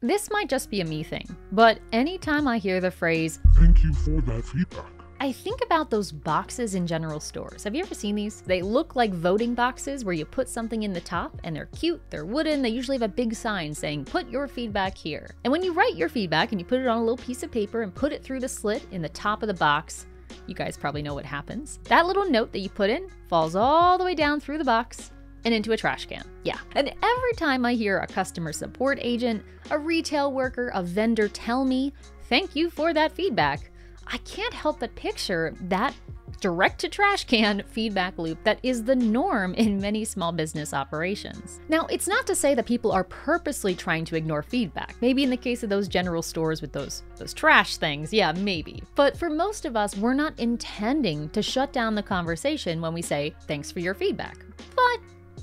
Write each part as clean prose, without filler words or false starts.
This might just be a me thing, but anytime I hear the phrase, "Thank you for that feedback," I think about those boxes in general stores. Have you ever seen these? They look like voting boxes where you put something in the top, and they're cute, they're wooden, they usually have a big sign saying, "Put your feedback here." And when you write your feedback and you put it on a little piece of paper and put it through the slit in the top of the box, you guys probably know what happens. That little note that you put in falls all the way down through the box and into a trash can. Yeah. And every time I hear a customer support agent, a retail worker, a vendor tell me, "Thank you for that feedback," I can't help but picture that direct to trash can feedback loop that is the norm in many small business operations. Now, it's not to say that people are purposely trying to ignore feedback. Maybe in the case of those general stores with those trash things, yeah, maybe. But for most of us, we're not intending to shut down the conversation when we say, "Thanks for your feedback." But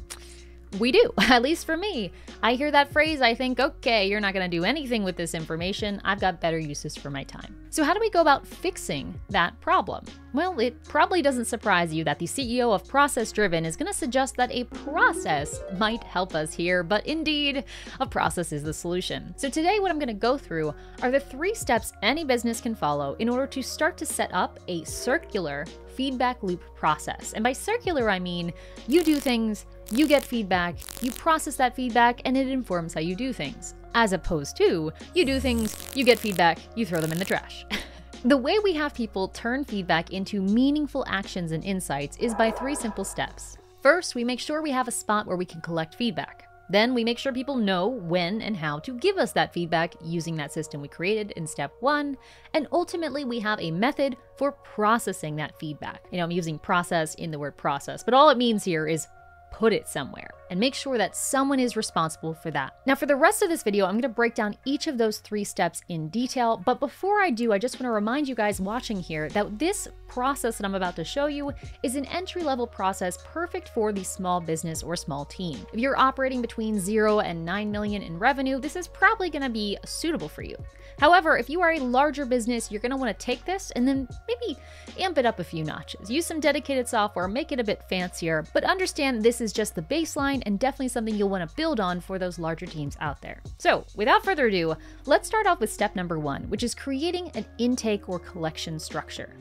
we do, at least for me. I hear that phrase, I think, okay, you're not gonna do anything with this information. I've got better uses for my time. So how do we go about fixing that problem? Well, it probably doesn't surprise you that the CEO of ProcessDriven is gonna suggest that a process might help us here, but indeed, a process is the solution. So today what I'm gonna go through are the 3 steps any business can follow in order to start to set up a circular feedback loop process. And by circular, I mean you do things, you get feedback, you process that feedback, and it informs how you do things. As opposed to, you do things, you get feedback, you throw them in the trash. The way we have people turn feedback into meaningful actions and insights is by 3 simple steps. First, we make sure we have a spot where we can collect feedback. Then we make sure people know when and how to give us that feedback using that system we created in step 1. And ultimately, we have a method for processing that feedback. I'm using process in the word process, but all it means here is put it somewhere and make sure that someone is responsible for that. Now, for the rest of this video, I'm going to break down each of those 3 steps in detail. But before I do, I just want to remind you guys watching here that this process that I'm about to show you is an entry-level process perfect for the small business or small team. If you're operating between 0 and 9 million in revenue, this is probably going to be suitable for you. However, if you are a larger business, you're going to want to take this and then maybe amp it up a few notches. Use some dedicated software, make it a bit fancier, but understand this is just the baseline and definitely something you'll want to build on for those larger teams out there. So without further ado, let's start off with step number 1, which is creating an intake or collection structure.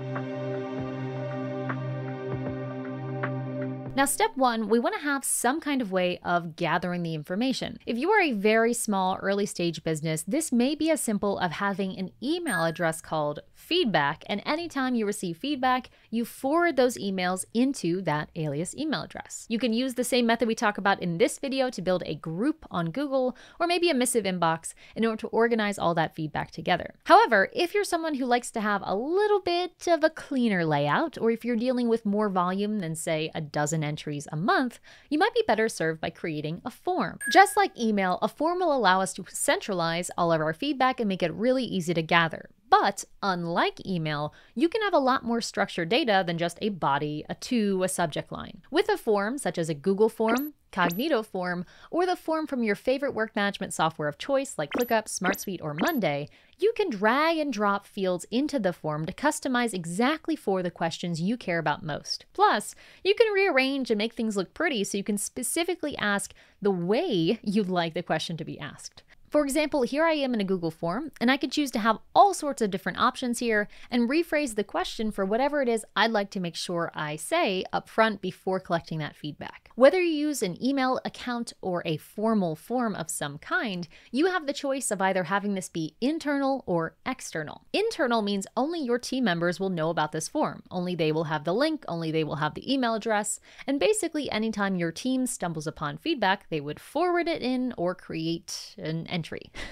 Now, step 1, we want to have some kind of way of gathering the information. If you are a very small early stage business, this may be as simple as having an email address called feedback, and anytime you receive feedback, you forward those emails into that alias email address. You can use the same method we talk about in this video to build a group on Google or maybe a missive inbox in order to organize all that feedback together. However, if you're someone who likes to have a little bit of a cleaner layout, or if you're dealing with more volume than say a dozen entries a month, you might be better served by creating a form. Just like email, a form will allow us to centralize all of our feedback and make it really easy to gather. But unlike email, you can have a lot more structured data than just a body, a to, a subject line. With a form, such as a Google form, Cognito form, or the form from your favorite work management software of choice like ClickUp, SmartSuite, or Monday, you can drag and drop fields into the form to customize exactly for the questions you care about most. Plus, you can rearrange and make things look pretty so you can specifically ask the way you'd like the question to be asked. For example, here I am in a Google form, and I could choose to have all sorts of different options here and rephrase the question for whatever it is I'd like to make sure I say up front before collecting that feedback. Whether you use an email account or a formal form of some kind, you have the choice of either having this be internal or external. Internal means only your team members will know about this form. Only they will have the link, only they will have the email address, and basically anytime your team stumbles upon feedback, they would forward it in or create an entry.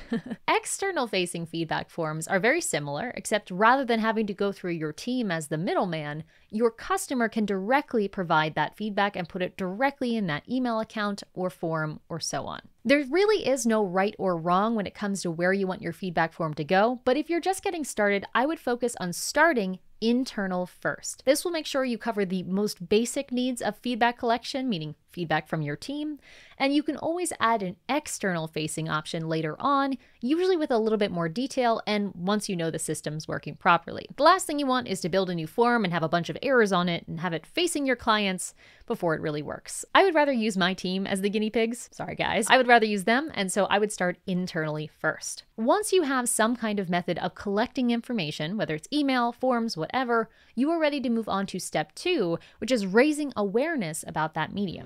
External facing feedback forms are very similar, except rather than having to go through your team as the middleman, your customer can directly provide that feedback and put it directly in that email account or form or so on. There really is no right or wrong when it comes to where you want your feedback form to go, but if you're just getting started, I would focus on starting internal first. This will make sure you cover the most basic needs of feedback collection, meaning feedback from your team, and you can always add an external facing option later on, usually with a little bit more detail and once you know the system's working properly. The last thing you want is to build a new form and have a bunch of errors on it and have it facing your clients before it really works. I would rather use my team as the guinea pigs. Sorry guys. I would rather use them, and so I would start internally first. Once you have some kind of method of collecting information, whether it's email, forms, whatever, you are ready to move on to step 2, which is raising awareness about that medium.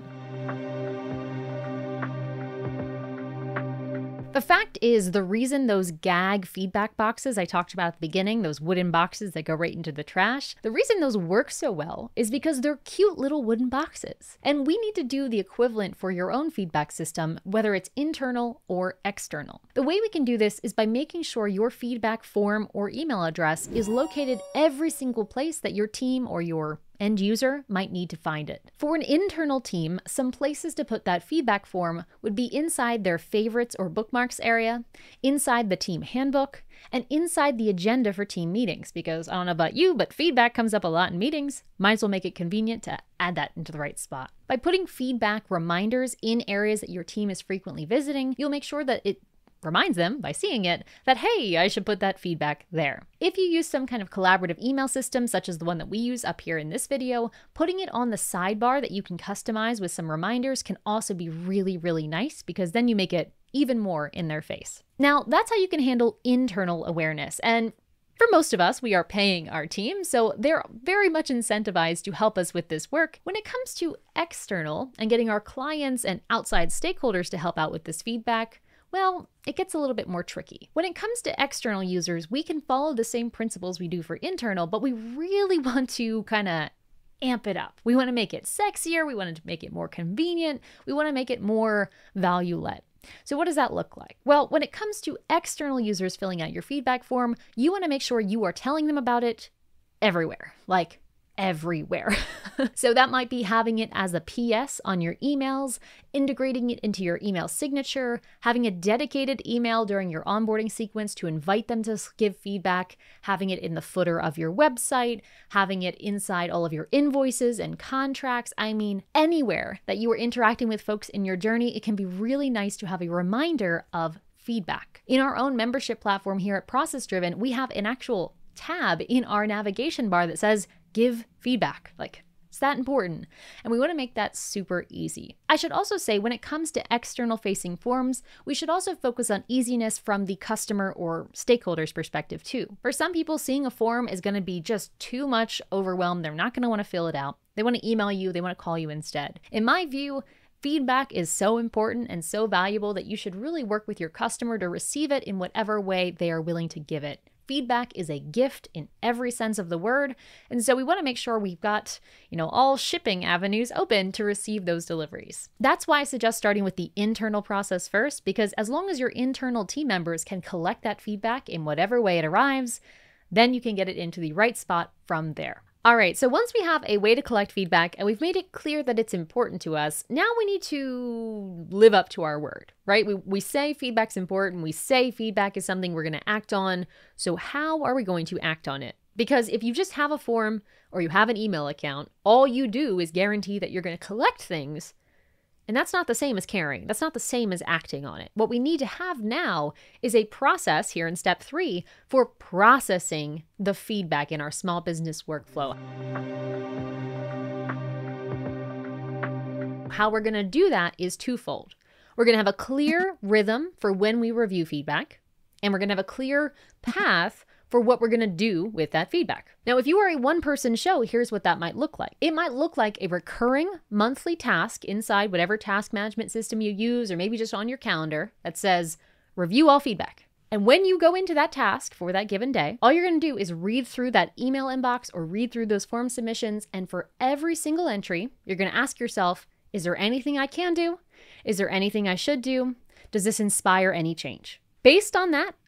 The fact is, the reason those gag feedback boxes I talked about at the beginning, those wooden boxes that go right into the trash, the reason those work so well is because they're cute little wooden boxes. And we need to do the equivalent for your own feedback system, whether it's internal or external. The way we can do this is by making sure your feedback form or email address is located every single place that your team or your end user might need to find it. For an internal team, some places to put that feedback form would be inside their favorites or bookmarks area, inside the team handbook, and inside the agenda for team meetings, because I don't know about you, but feedback comes up a lot in meetings. Might as well make it convenient to add that into the right spot. By putting feedback reminders in areas that your team is frequently visiting, you'll make sure that it reminds them by seeing it that, hey, I should put that feedback there. If you use some kind of collaborative email system, such as the one that we use up here in this video, putting it on the sidebar that you can customize with some reminders can also be really, really nice, because then you make it even more in their face. Now, that's how you can handle internal awareness. And for most of us, we are paying our team, so they're very much incentivized to help us with this work. When it comes to external and getting our clients and outside stakeholders to help out with this feedback, well, it gets a little bit more tricky. When it comes to external users, we can follow the same principles we do for internal, but we really want to kind of amp it up. We want to make it sexier. We want to make it more convenient. We want to make it more value-led. So what does that look like? Well, when it comes to external users filling out your feedback form, you want to make sure you are telling them about it everywhere, like everywhere. So that might be having it as a PS on your emails, integrating it into your email signature, having a dedicated email during your onboarding sequence to invite them to give feedback, having it in the footer of your website, having it inside all of your invoices and contracts. I mean, anywhere that you are interacting with folks in your journey, it can be really nice to have a reminder of feedback. In our own membership platform here at ProcessDriven, we have an actual tab in our navigation bar that says give feedback. Like, it's that important. And we want to make that super easy. I should also say, when it comes to external facing forms, we should also focus on easiness from the customer or stakeholder's perspective too. For some people, seeing a form is going to be just too much overwhelmed. They're not going to want to fill it out. They want to email you. They want to call you instead. In my view, feedback is so important and so valuable that you should really work with your customer to receive it in whatever way they are willing to give it. Feedback is a gift in every sense of the word, and so we want to make sure we've got, all shipping avenues open to receive those deliveries. That's why I suggest starting with the internal process first, because as long as your internal team members can collect that feedback in whatever way it arrives, then you can get it into the right spot from there. All right, so once we have a way to collect feedback and we've made it clear that it's important to us, now we need to live up to our word, right? We say feedback's important. We say feedback is something we're going to act on. So how are we going to act on it? Because if you just have a form or you have an email account, all you do is guarantee that you're going to collect things. And that's not the same as caring. That's not the same as acting on it. What we need to have now is a process here in step 3 for processing the feedback in our small business workflow. How we're going to do that is twofold. We're going to have a clear rhythm for when we review feedback, and we're going to have a clear path for what we're going to do with that feedback. Now, if you are a one-person show, here's what that might look like. It might look like a recurring monthly task inside whatever task management system you use, or maybe just on your calendar, that says, review all feedback. And when you go into that task for that given day, all you're going to do is read through that email inbox or read through those form submissions. And for every single entry, you're going to ask yourself, is there anything I can do? Is there anything I should do? Does this inspire any change? Based on that,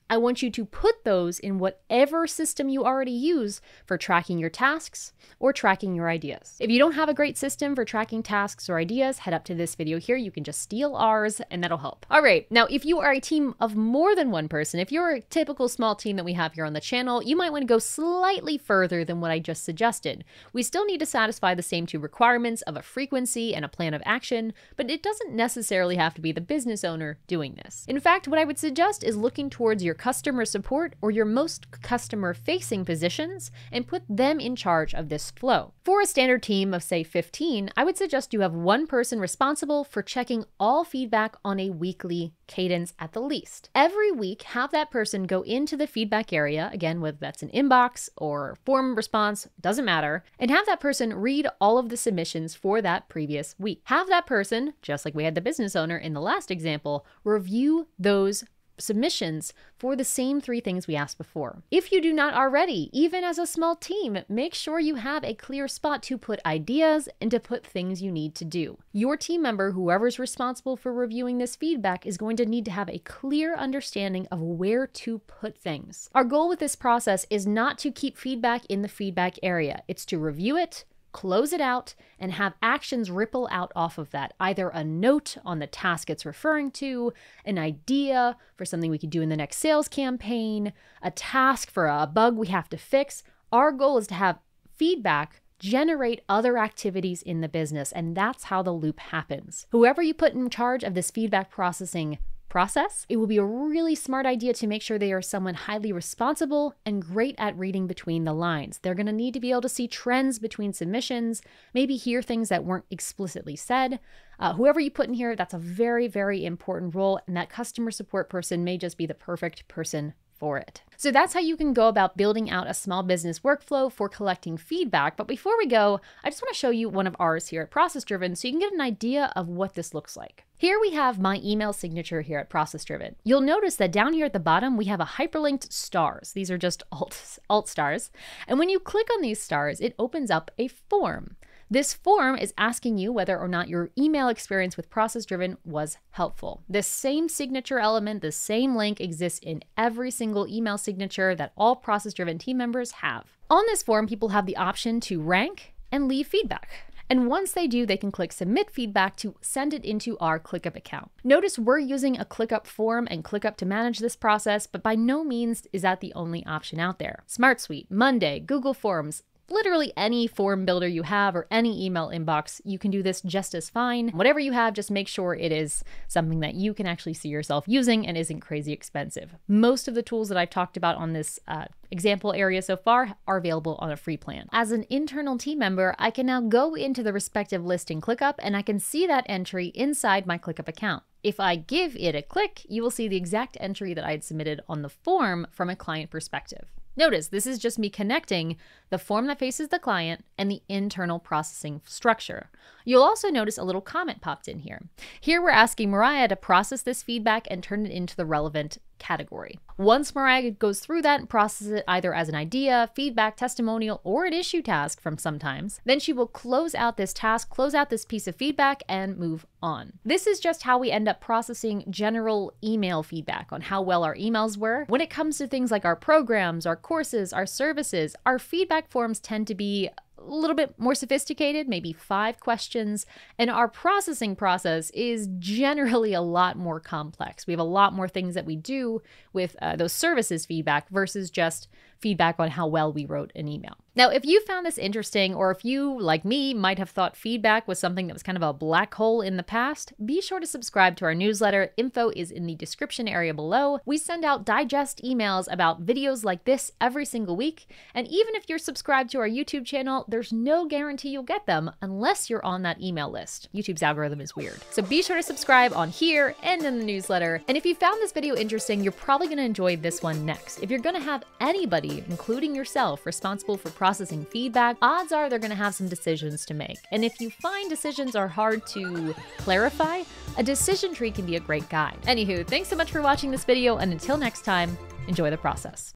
I want you to put those in whatever system you already use for tracking your tasks or tracking your ideas. If you don't have a great system for tracking tasks or ideas, head up to this video here. You can just steal ours and that'll help. All right, now if you are a team of more than one person, if you're a typical small team that we have here on the channel, you might want to go slightly further than what I just suggested. We still need to satisfy the same two requirements of a frequency and a plan of action, but it doesn't necessarily have to be the business owner doing this. In fact, what I would suggest is looking towards your customer support or your most customer-facing positions and put them in charge of this flow. For a standard team of, say, 15, I would suggest you have one person responsible for checking all feedback on a weekly cadence at the least. Every week, have that person go into the feedback area, again, whether that's an inbox or form response, doesn't matter, and have that person read all of the submissions for that previous week. Have that person, just like we had the business owner in the last example, review those submissions for the same 3 things we asked before. If you do not already, even as a small team, make sure you have a clear spot to put ideas and to put things you need to do. Your team member, whoever's responsible for reviewing this feedback, is going to need to have a clear understanding of where to put things. Our goal with this process is not to keep feedback in the feedback area. It's to review it, close it out, and have actions ripple out off of that. Either a note on the task it's referring to, an idea for something we could do in the next sales campaign, a task for a bug we have to fix. Our goal is to have feedback generate other activities in the business, and that's how the loop happens. Whoever you put in charge of this feedback processing process, it will be a really smart idea to make sure they are someone highly responsible and great at reading between the lines. They're going to need to be able to see trends between submissions, maybe hear things that weren't explicitly said. Whoever you put in here, that's a very, very important role, and that customer support person may just be the perfect person for it. So that's how you can go about building out a small business workflow for collecting feedback. But before we go, I just want to show you one of ours here at ProcessDriven so you can get an idea of what this looks like. Here we have my email signature here at ProcessDriven. You'll notice that down here at the bottom, we have a hyperlinked stars. These are just alt stars. And when you click on these stars, it opens up a form. This form is asking you whether or not your email experience with ProcessDriven was helpful. This same signature element, the same link exists in every single email signature that all ProcessDriven team members have. On this form, people have the option to rank and leave feedback. And once they do, they can click Submit Feedback to send it into our ClickUp account. Notice we're using a ClickUp form and ClickUp to manage this process, but by no means is that the only option out there. SmartSuite, Monday, Google Forms, literally any form builder you have or any email inbox, you can do this just as fine. Whatever you have, just make sure it is something that you can actually see yourself using and isn't crazy expensive. Most of the tools that I've talked about on this example area so far are available on a free plan. As an internal team member, I can now go into the respective list in ClickUp and I can see that entry inside my ClickUp account. If I give it a click, you will see the exact entry that I had submitted on the form from a client perspective. Notice this is just me connecting the form that faces the client and the internal processing structure. You'll also notice a little comment popped in here. Here we're asking Mariah to process this feedback and turn it into the relevant category. Once Mariah goes through that and processes it either as an idea, feedback, testimonial, or an issue task from sometimes, then she will close out this task, close out this piece of feedback, and move on. This is just how we end up processing general email feedback on how well our emails were. When it comes to things like our programs, our courses, our services, our feedback forms tend to be a little bit more sophisticated, maybe 5 questions, and our processing process is generally a lot more complex. We have a lot more things that we do with those services feedback versus just feedback on how well we wrote an email. Now, if you found this interesting, or if you, like me, might have thought feedback was something that was kind of a black hole in the past, be sure to subscribe to our newsletter. Info is in the description area below. We send out digest emails about videos like this every single week. And even if you're subscribed to our YouTube channel, there's no guarantee you'll get them unless you're on that email list. YouTube's algorithm is weird. So be sure to subscribe on here and in the newsletter. And if you found this video interesting, you're probably going to enjoy this one next. If you're going to have anybody, including yourself, responsible for processing feedback, odds are they're going to have some decisions to make. And if you find decisions are hard to clarify, a decision tree can be a great guide. Anywho, thanks so much for watching this video, and until next time, enjoy the process.